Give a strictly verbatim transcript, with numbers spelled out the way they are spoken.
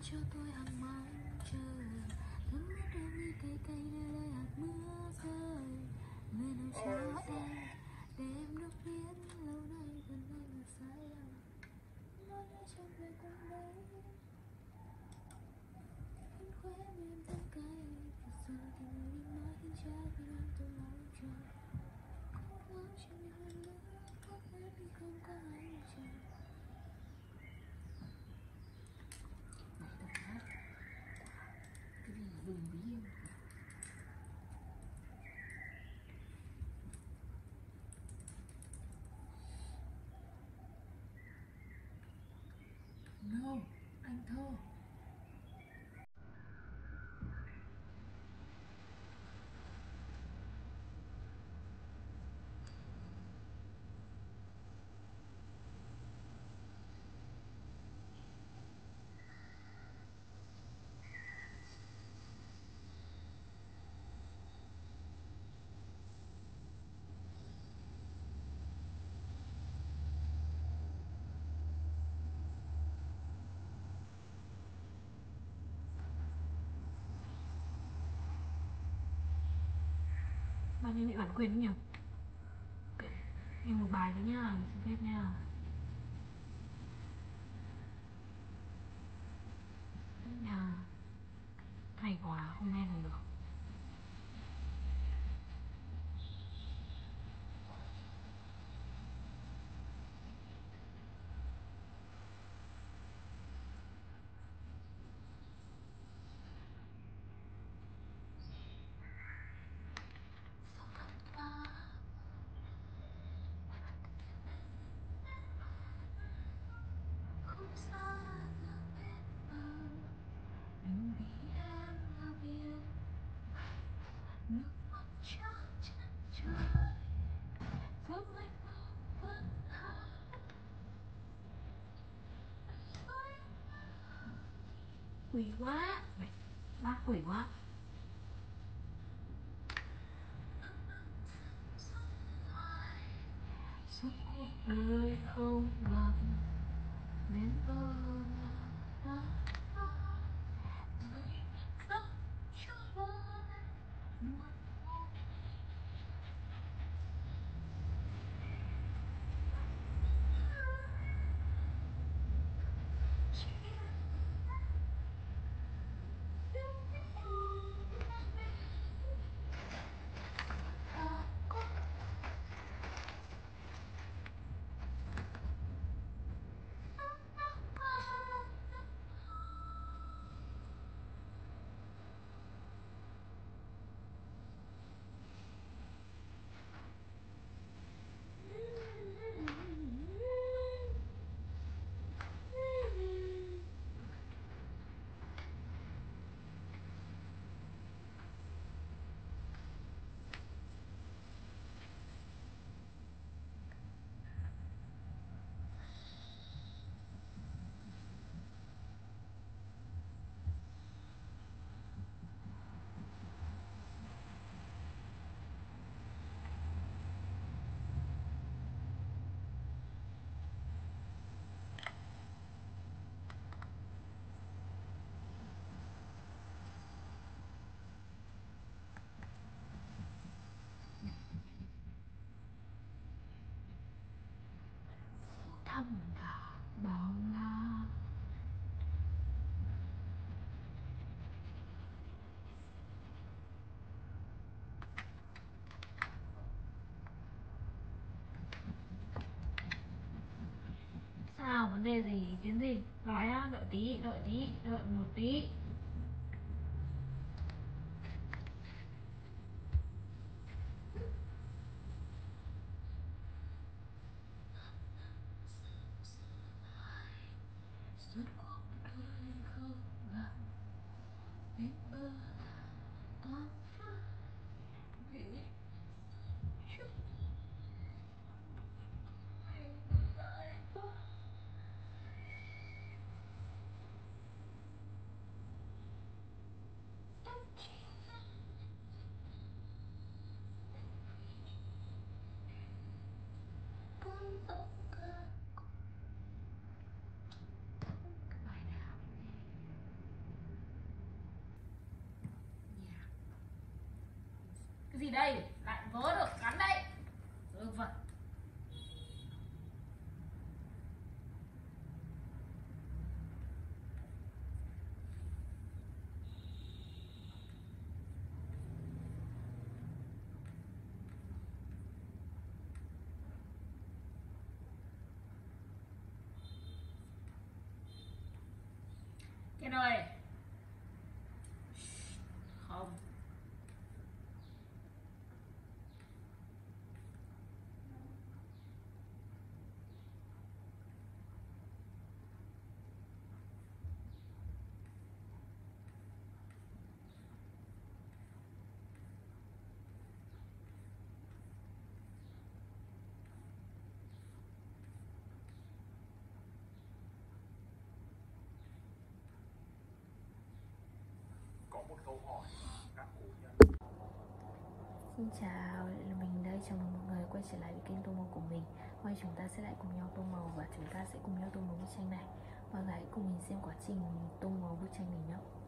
cho tôi hằng mong chờ, nước mắt em như cây cây nơi đây hạt mưa rơi, người nào cho em để em được biết lâu nay gần đây là sai lầm, nói đã chẳng về cùng đây khiến khóe miệng tan cay, thật sự thì người đi mãi khiến trái tim em tôi mong chờ, cố gắng cho mình lần nữa có thể đi không có anh chờ. Mày tập hát cái gì dùng ví em. No, anh thơ. Bao nhiêu bị bản quyền nhỉ? Em một bài nữa nha, xin phép nha. Nha. Hay quá, không nghe không được. Quỷ quá, bác quỷ quá. Suốt cuộc đời không gặp đến bờ đó. Thầm cả bao la. Sao, vấn đề gì, ý kiến gì? Nói á, đợi tí, đợi tí, đợi một tí. Suốt cuộc đời không gặp đến bờ tóc vì chút anh lại quá tất chỉ cơn gió ca đây? Lại vớ được cắn đây. Ừ, vâng. Cái này không. Có một câu hỏi các cụ nhân. Xin chào, lại là mình đây, chào mừng mọi người quay trở lại với kênh tô màu của mình. Hôm nay chúng ta sẽ lại cùng nhau tô màu và chúng ta sẽ cùng nhau tô màu bức tranh này. Mọi người hãy cùng mình xem quá trình tô màu bức tranh mình nhé.